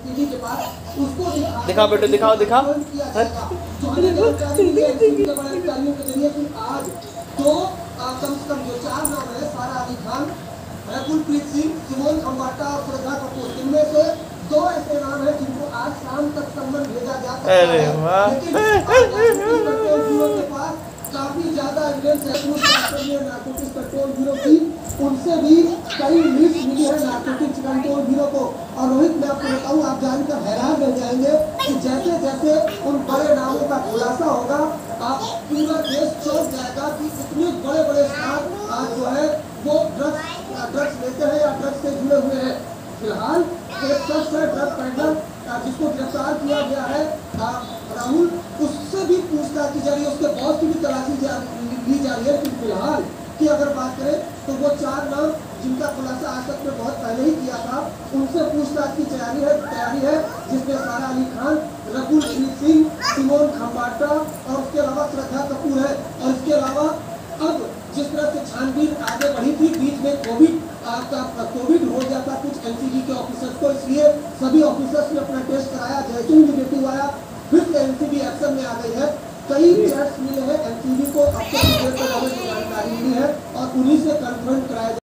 NCB के पास उसको दिखाओ बेटो, दिखाओ दिखाओ। जो हमें जानकारी मिली एनसीबी के बड़े अधिकारियों के जरिए कि आज तो कम से कम जो 4 नाम है, सारा अली खान, रकुलप्रीत सिंह, सिमोन खम्बाटा और श्रद्धा कपूर, इनमें से 2 ऐसे नाम है जिनको आज शाम तक सम्मन भेजा जा सकता है। लेकिन कंट्रोल ब्यूरो के पास काफी ज्यादा एविडेंस है। नारकोटिक्स कंट्रोल ब्यूरो की उनसे भी कई लिस्ट मिली है नारकोटिक्स कंट्रोल ब्यूरो को। और रोहित, मैं आपको बताऊं, आप जानकर हैरान रह जाएंगे कि जैसे जैसे उन बड़े नामों का खुलासा होगा, आप पूरा देश चौंक जाएगा कि इतने बड़े बड़े स्टार आज जो है वो ड्रग्स लेते हैं या ड्रग्स से जुड़े हुए हैं। फिलहाल एक शख्स है ड्रग पेडलर जिसको गिरफ्तार किया गया है, राहुल, उससे भी पूछताछ की जा रही है, उसके बॉस की भी तलाशी ली जा रही है। लेकिन फिलहाल की अगर बात करें तो वो 4 नाम जिनका खुलासा आज तक में बहुत पहले ही किया था, उनसे पूछताछ की तैयारी है जिसमें सारा अली खान, रकुलप्रीत सिंह, सिमोन खम्बाटा और उसके अलावा श्रद्धा कपूर है। और इसके अलावा अब जिस तरह से छानबीन आगे बढ़ी थी, बीच में कोविड हो गया था कुछ एनसीबी के ऑफिसर्स को, इसलिए सभी ऑफिसर्स ने अपना टेस्ट कराया, जैसे ही निगेटिव आया फिर से एनसीबी एक्शन में आ गई है। कई चैट्स मिले हैं एनसीबी को, अब तक जानकारी मिली है और उन्हीं से कन्फर्म कराया